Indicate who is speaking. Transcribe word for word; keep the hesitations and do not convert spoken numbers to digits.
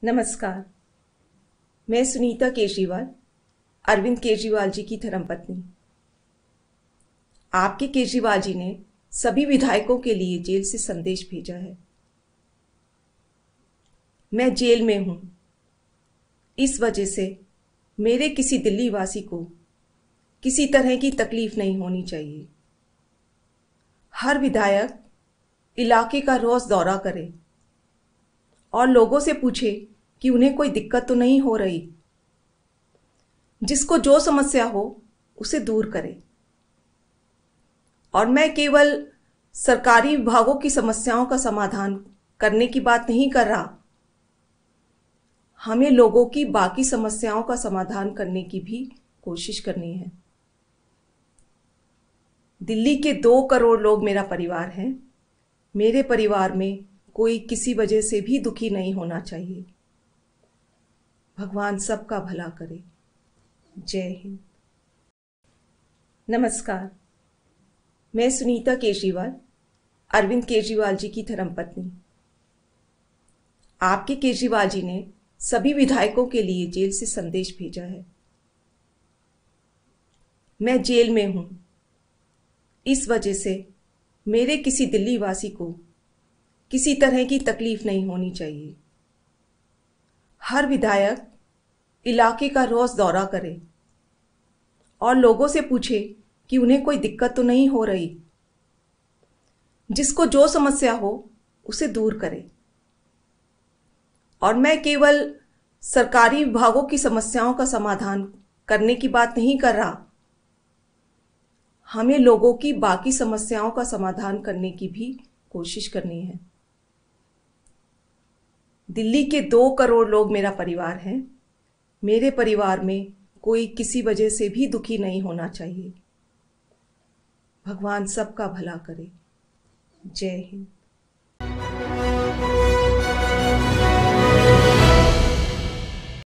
Speaker 1: नमस्कार। मैं सुनीता केजरीवाल, अरविंद केजरीवाल जी की धर्मपत्नी। आपके केजरीवाल जी ने सभी विधायकों के लिए जेल से संदेश भेजा है। मैं जेल में हूं, इस वजह से मेरे किसी दिल्ली वासी को किसी तरह की तकलीफ नहीं होनी चाहिए। हर विधायक इलाके का रोज दौरा करे और लोगों से पूछे कि उन्हें कोई दिक्कत तो नहीं हो रही। जिसको जो समस्या हो उसे दूर करे। और मैं केवल सरकारी विभागों की समस्याओं का समाधान करने की बात नहीं कर रहा, हमें लोगों की बाकी समस्याओं का समाधान करने की भी कोशिश करनी है। दिल्ली के दो करोड़ लोग मेरा परिवार हैं। मेरे परिवार में कोई किसी वजह से भी दुखी नहीं होना चाहिए। भगवान सबका भला करे। जय हिंद। नमस्कार। मैं सुनीता केजरीवाल, अरविंद केजरीवाल जी की धर्मपत्नी। आपके केजरीवाल जी ने सभी विधायकों के लिए जेल से संदेश भेजा है। मैं जेल में हूं, इस वजह से मेरे किसी दिल्ली वासी को किसी तरह की तकलीफ नहीं होनी चाहिए। हर विधायक इलाके का रोज दौरा करे और लोगों से पूछे कि उन्हें कोई दिक्कत तो नहीं हो रही। जिसको जो समस्या हो उसे दूर करे। और मैं केवल सरकारी विभागों की समस्याओं का समाधान करने की बात नहीं कर रहा, हमें लोगों की बाकी समस्याओं का समाधान करने की भी कोशिश करनी है। दिल्ली के दो करोड़ लोग मेरा परिवार हैं। मेरे परिवार में कोई किसी वजह से भी दुखी नहीं होना चाहिए। भगवान सबका भला करे। जय हिंद।